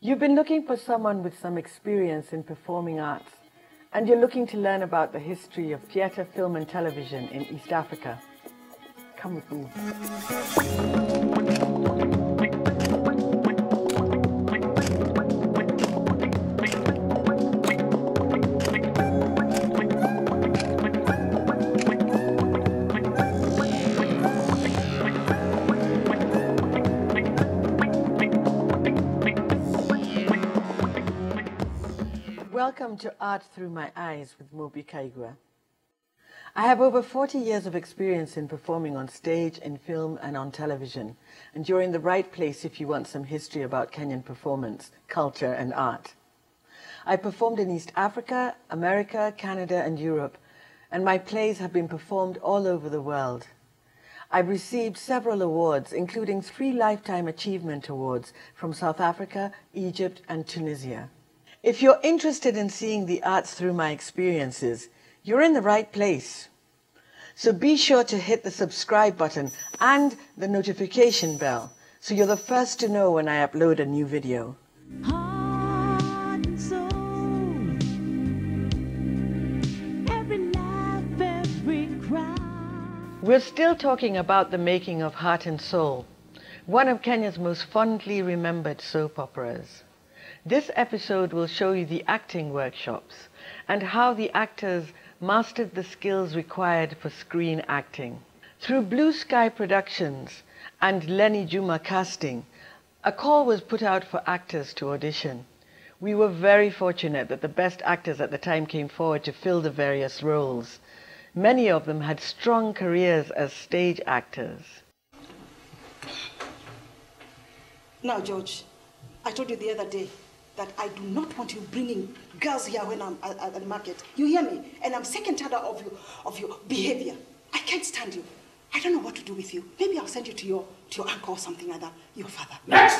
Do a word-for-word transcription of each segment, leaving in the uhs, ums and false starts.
You've been looking for someone with some experience in performing arts, and you're looking to learn about the history of theatre, film and television in East Africa. Come with me. Welcome to Art Through My Eyes with Mumbi Kaigwa. I have over forty years of experience in performing on stage, in film and on television, and you're in the right place if you want some history about Kenyan performance, culture and art. I performed in East Africa, America, Canada and Europe, and my plays have been performed all over the world. I've received several awards, including three Lifetime Achievement Awards from South Africa, Egypt and Tunisia. If you're interested in seeing the arts through my experiences, you're in the right place. So be sure to hit the subscribe button and the notification bell so you're the first to know when I upload a new video. Heart and soul, every laugh, every cry. We're still talking about the making of Heart and Soul, one of Kenya's most fondly remembered soap operas. This episode will show you the acting workshops and how the actors mastered the skills required for screen acting. Through Blue Sky Productions and Lenny Juma Casting, a call was put out for actors to audition. We were very fortunate that the best actors at the time came forward to fill the various roles. Many of them had strong careers as stage actors. Now, George, I told you the other day that I do not want you bringing girls here when I'm at, at the market. You hear me? And I'm sick and tired of you, of your behavior. I can't stand you. I don't know what to do with you. Maybe I'll send you to your, to your uncle or something like that, your father. Next!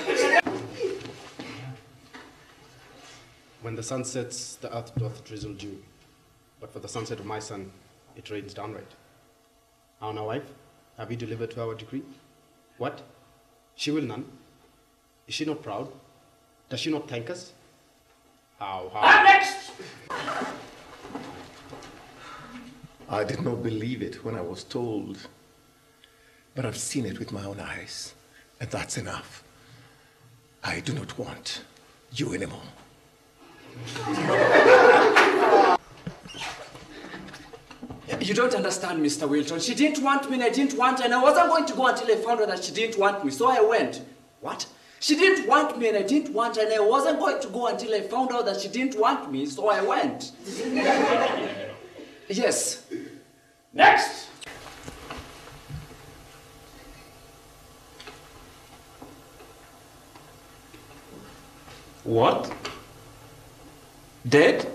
When the sun sets, the earth doth drizzle dew. But for the sunset of my son, it rains downright. How now, wife? Have we delivered to our decree? What? She will none. Is she not proud? Does she not thank us? How, how? I'm next! I did not believe it when I was told, but I've seen it with my own eyes, and that's enough. I do not want you anymore. You don't understand, Mister Wilton. She didn't want me and I didn't want her, and I wasn't going to go until I found out that she didn't want me, so I went. What? She didn't want me and I didn't want her, and I wasn't going to go until I found out that she didn't want me, so I went. Yes. Next! What? Dead?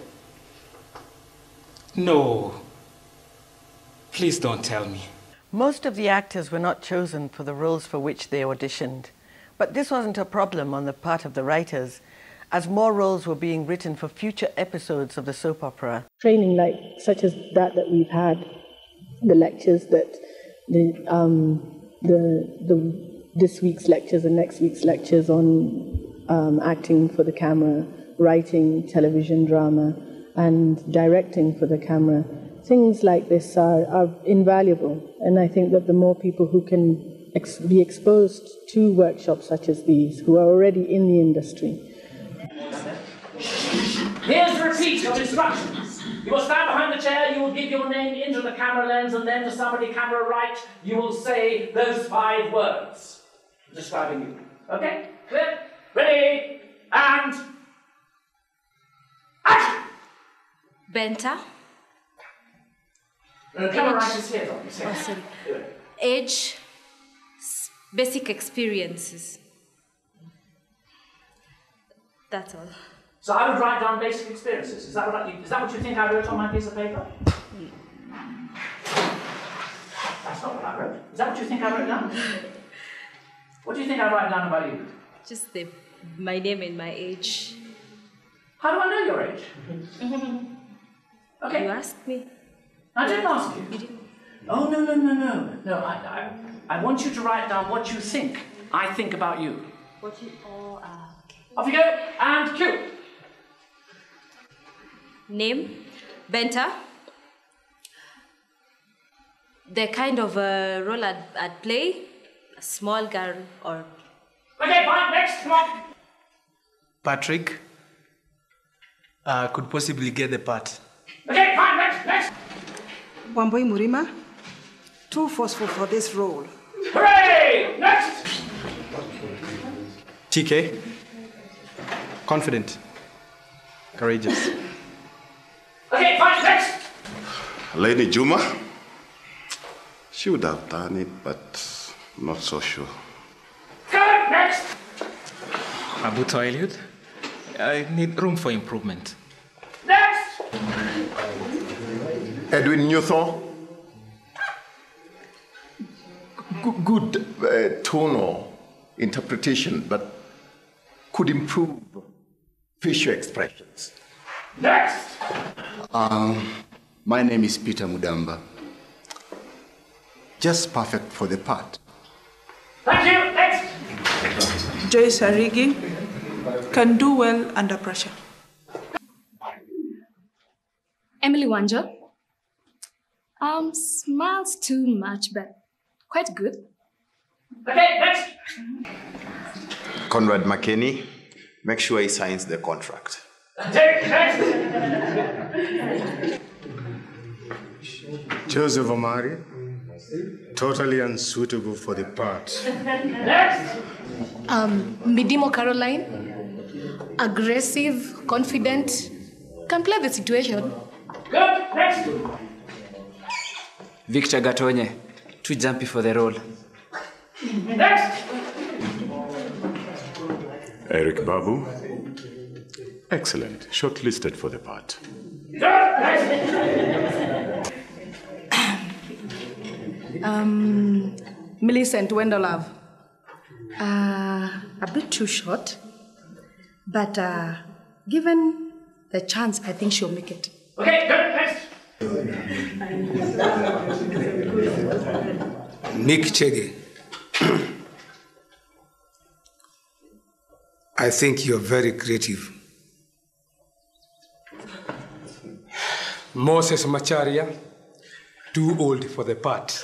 No. Please don't tell me. Most of the actors were not chosen for the roles for which they auditioned. But this wasn't a problem on the part of the writers, as more roles were being written for future episodes of the soap opera. Training like such as that that we've had, the lectures that the um, the the this week's lectures and next week's lectures on um, acting for the camera, writing television drama, and directing for the camera. Things like this are, are invaluable, and I think that the more people who can Ex be exposed to workshops such as these, who are already in the industry. Here's a repeat of instructions. You will stand behind the chair, you will give your name into the camera lens, and then to somebody camera right, you will say those five words describing you. Okay? Clear? Ready? And... action! Benta. The camera right is here, Tom. Oh, sorry. Age. Basic experiences. That's all. So I would write down basic experiences. Is that what, I, is that what you think I wrote on my piece of paper? That's not what I wrote. Is that what you think I wrote down? What do you think I write down about you? Just the, my name and my age. How do I know your age? Okay. You asked me. I didn't ask you. You didn't. Oh, no, no, no, no. No, I, I, I want you to write down what you think I think about you. What you... Oh, ah, okay. Off you go, and cue. Name, Benta. The kind of uh, role I'd, I'd play, a small girl or... Okay, fine, next, come on. Patrick uh, could possibly get the part. Okay, fine, next, next. Wamboi Murima, too forceful for this role. Hooray! Next! T K, confident, courageous. Okay, fine, next! Lady Juma, she would have done it, but not so sure. Good, next! Abu Toilet, I need room for improvement. Next! Edwin Newthorne. G- good uh, tonal interpretation, but could improve facial expressions. Next! Um, my name is Peter Mudamba. Just perfect for the part. Thank you, next! Joyce Arigi can do well under pressure. Emily Wanja. Um, smiles too much, but quite good. Okay, next! Conrad McKinney, make sure he signs the contract. Take next! Joseph Omari, totally unsuitable for the part. Next! Um, Midimo Caroline, aggressive, confident, can play the situation. Good, next! Victor Gatonye, too jumpy for the role. Next! Eric Babu, excellent, shortlisted for the part. Good, next! Um, Millicent Wendelove. Uh, a bit too short, but uh, given the chance, I think she'll make it. Okay, good, next! Mick Chege. I think you're very creative. Moses Macharia, too old for the part.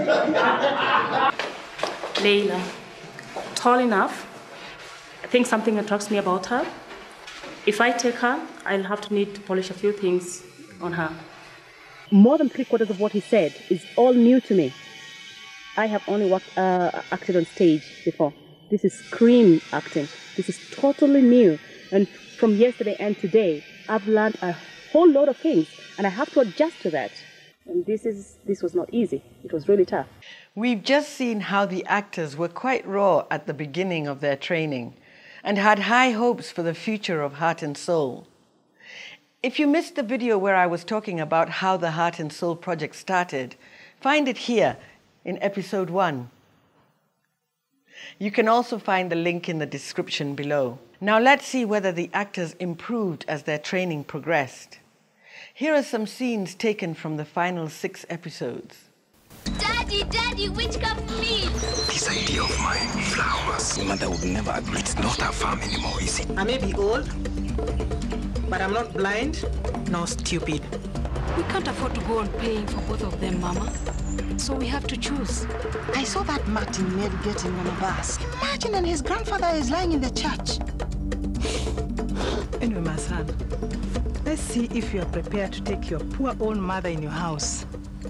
Leila, tall enough. I think something attracts me about her. If I take her, I'll have to need to polish a few things on her. More than three quarters of what he said is all new to me. I have only worked, uh, acted on stage before. This is screen acting. This is totally new. And from yesterday and today, I've learned a whole lot of things, and I have to adjust to that. And this is this was not easy. It was really tough. We've just seen how the actors were quite raw at the beginning of their training and had high hopes for the future of Heart and Soul. If you missed the video where I was talking about how the Heart and Soul project started, find it here in episode one. You can also find the link in the description below. Now let's see whether the actors improved as their training progressed. Here are some scenes taken from the final six episodes. Daddy, Daddy, which cup, please? This idea of mine, flowers, your mother would never agree. It's not her farm anymore, is it? I may be old, but I'm not blind nor stupid. We can't afford to go on paying for both of them, Mama. So we have to choose. I saw that Martin Mary getting on a bus. Imagine, and his grandfather is lying in the church. Anyway, my son, let's see if you are prepared to take your poor old mother in your house.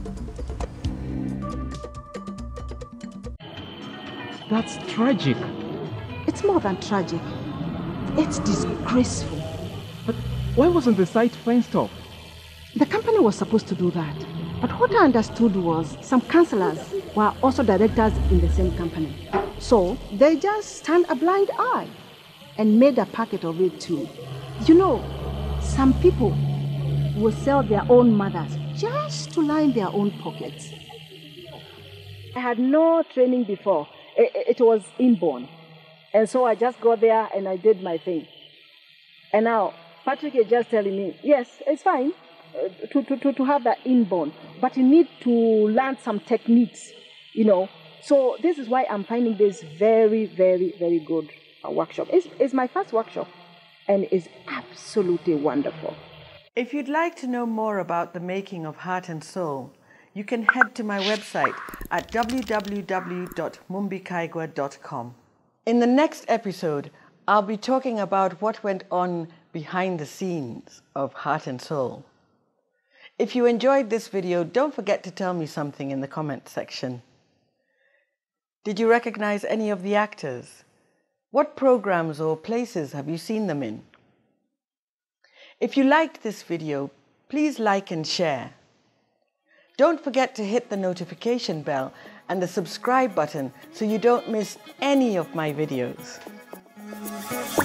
That's tragic. It's more than tragic. It's disgraceful. But why wasn't the site fenced off? The company was supposed to do that. But what I understood was some councillors were also directors in the same company. So they just turned a blind eye and made a packet of it too. You know, some people will sell their own mothers just to line their own pockets. I had no training before. It, it was inborn. And so I just got there and I did my thing. And now Patrick is just telling me, yes, it's fine uh, to, to, to, to have that inborn, but you need to learn some techniques, you know. So this is why I'm finding this very, very, very good. a workshop. It's, it's my first workshop and it's absolutely wonderful. If you'd like to know more about the making of Heart and Soul, you can head to my website at w w w dot mumbi kaigwa dot com. In the next episode, I'll be talking about what went on behind the scenes of Heart and Soul. If you enjoyed this video, don't forget to tell me something in the comment section. Did you recognize any of the actors? What programs or places have you seen them in? If you liked this video, please like and share. Don't forget to hit the notification bell and the subscribe button so you don't miss any of my videos.